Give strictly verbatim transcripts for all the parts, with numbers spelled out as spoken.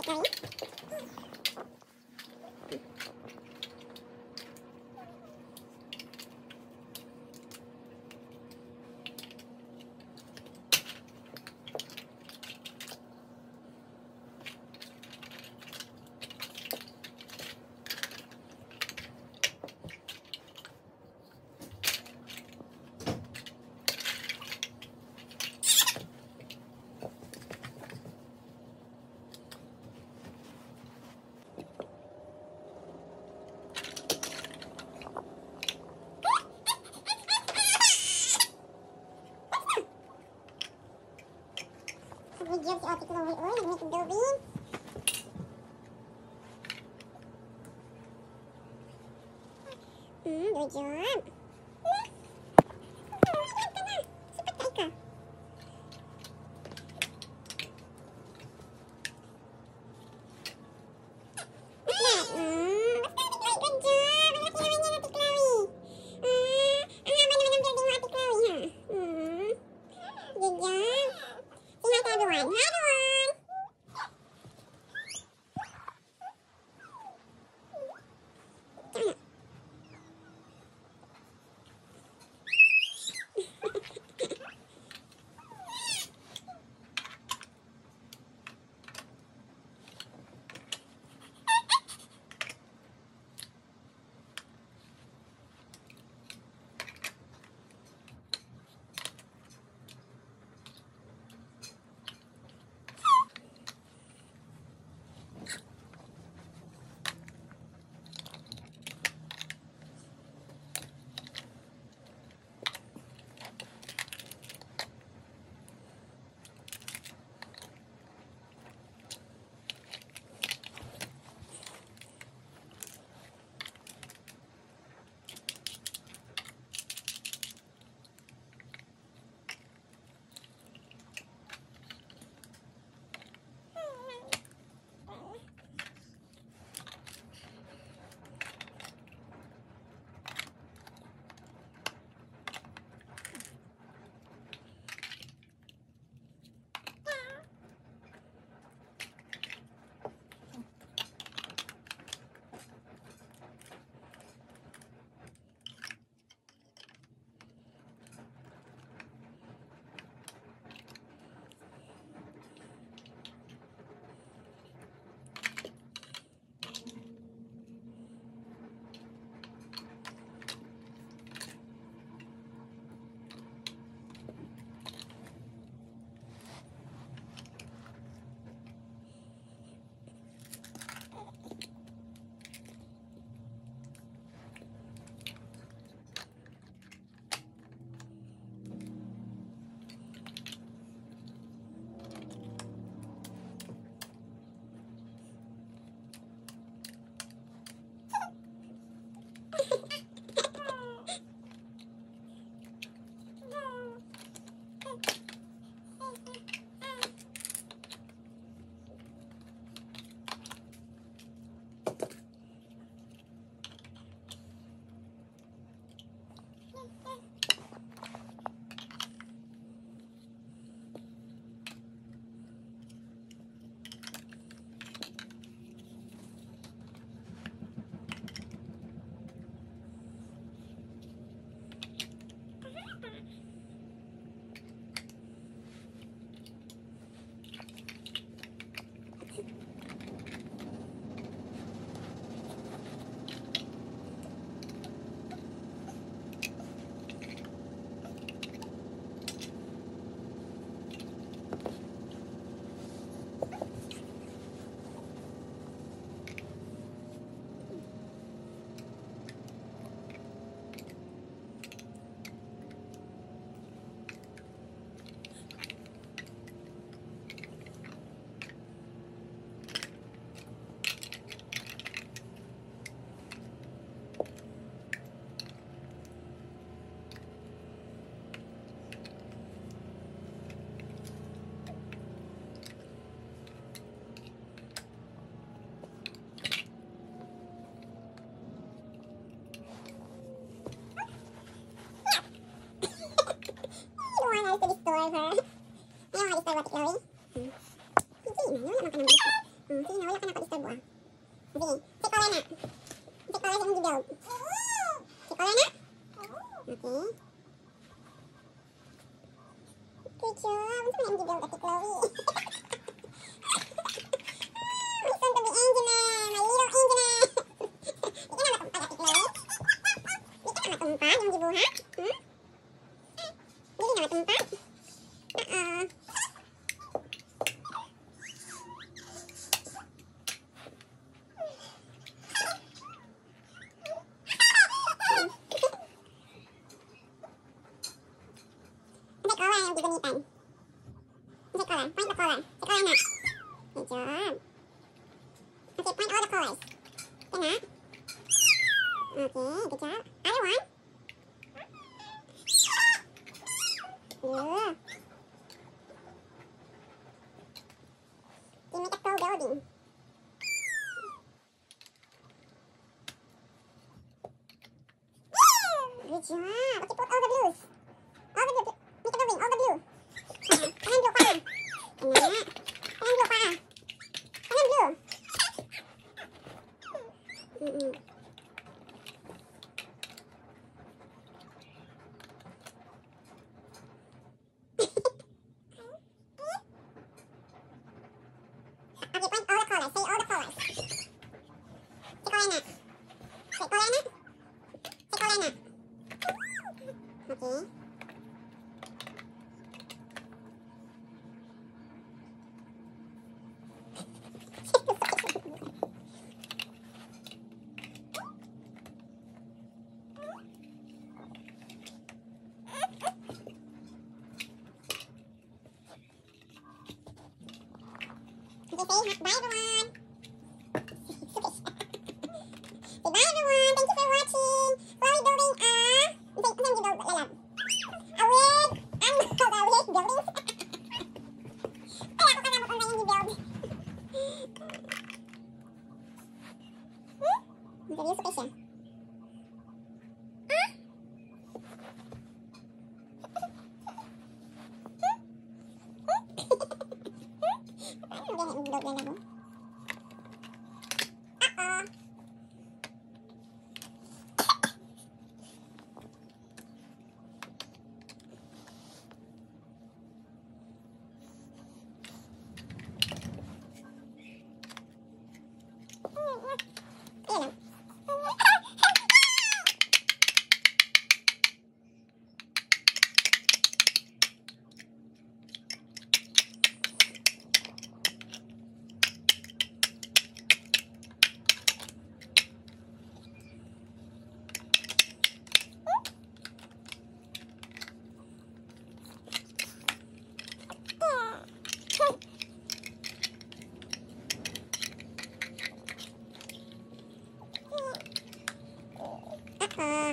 Video si Ate Chloe, oy, nag-make dubin. Hmm, good job. Sipat ka na. Sipat ka, ika. What's that? Hmm, what's that, Ate Chloe? Good job. Ang laki naman yan, Ate Chloe. Hmm, ang haba naman ang building mo, Ate Chloe, ha? Hmm, good job. Say hi to everyone. Hi, everyone. store for... Ayaw, mag-store, Ate Chloe. Hmm. Sige, wala naman ka naman. Hmm, sige, no? that. Good job. Okay, point all the colors. Good enough. Okay, good job. Other one. Yeah. You make a tall building. Good job. Okay, put all the blues. All the blue. Make a building, all the blue. Uh, and blue pa. Ganyan. And blue pa. And blue. Mm-mm. Okay, point all the colors. Say all the colors. Say color na. Say color na. Say color na. Okay. Okay, say bye everyone. Say bye everyone. Thank you for watching. Chloe building a... Say, ano yung build? Lalab. A wig. Ano? A wig building? Kaya ako kalabot online yung build. Hmm? Seryoso pa siya. Ah? Ano ganyan yung build lalabo? Uh-oh. Ayan lang. Uh-oh.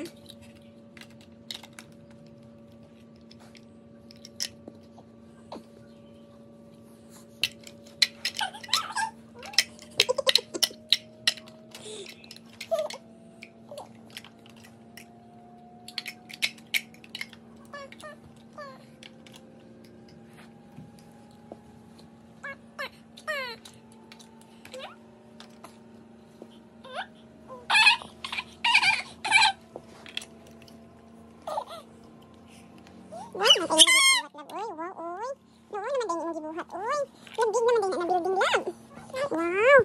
Wow, naman tayo nag-ibuhat lang. Uy, wow, uy. Oo, naman tayo nag-ibuhat. Uy, nag-big naman tayo na building lang. Wow.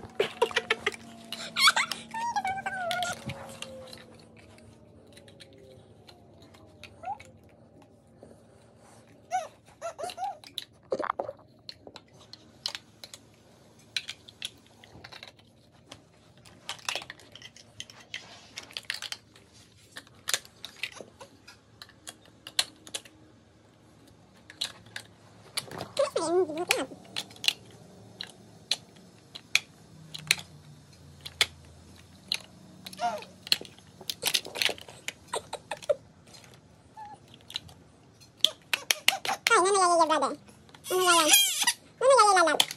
Ayun, nag-ibuhat lang. Ay, nanayayayag dada. Nanayayayag. Nanayayayag.